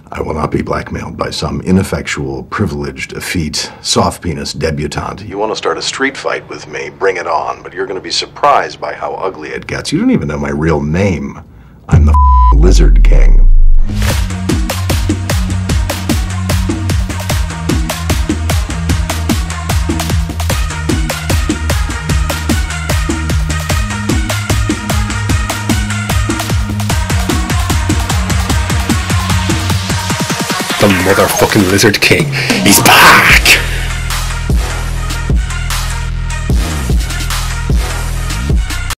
I will not be blackmailed by some ineffectual, privileged, effete, soft-penis debutante. You want to start a street fight with me, bring it on, but you're going to be surprised by how ugly it gets. You don't even know my real name. I'm the Lizard King. The motherfucking Lizard King. He's back!